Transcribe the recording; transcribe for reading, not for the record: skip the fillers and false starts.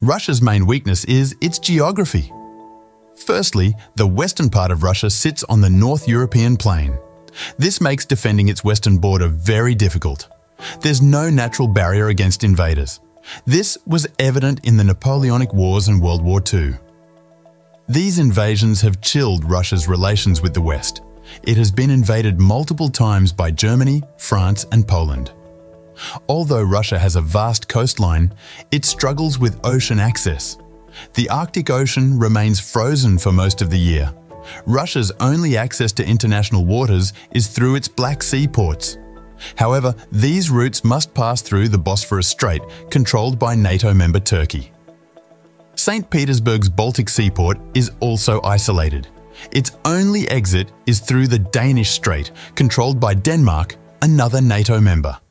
Russia's main weakness is its geography. Firstly, the western part of Russia sits on the North European plain. This makes defending its western border very difficult. There's no natural barrier against invaders. This was evident in the Napoleonic Wars and World War II. These invasions have chilled Russia's relations with the West. It has been invaded multiple times by Germany, France, and Poland. Although Russia has a vast coastline, it struggles with ocean access. The Arctic Ocean remains frozen for most of the year. Russia's only access to international waters is through its Black Sea ports. However, these routes must pass through the Bosphorus Strait, controlled by NATO member Turkey. St. Petersburg's Baltic seaport is also isolated. Its only exit is through the Danish Strait, controlled by Denmark, another NATO member.